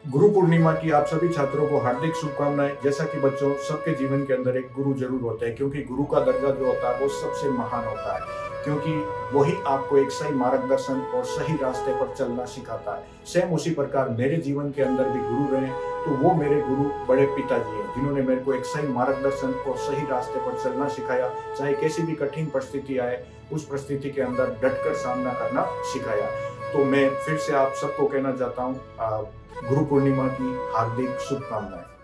गुरु पूर्णिमा की आप सभी छात्रों को हार्दिक शुभकामनाएं। जैसा कि बच्चों, सबके जीवन के अंदर एक गुरु जरूर होता है, क्योंकि गुरु का दर्जा जो होता है वो सबसे महान होता है, क्योंकि वही आपको एक सही मार्गदर्शन और सही रास्ते पर चलना सिखाता है। सेम उसी प्रकार मेरे जीवन के अंदर भी गुरु रहे, तो वो मेरे गुरु बड़े पिताजी हैं, जिन्होंने मेरे को एक सही मार्गदर्शन और सही रास्ते पर चलना सिखाया। चाहे कैसी भी कठिन परिस्थिति आए, उस परिस्थिति के अंदर डटकर सामना करना सिखाया। तो मैं फिर से आप सबको कहना चाहता हूँ, गुरु पूर्णिमा की हार्दिक शुभकामनाएं।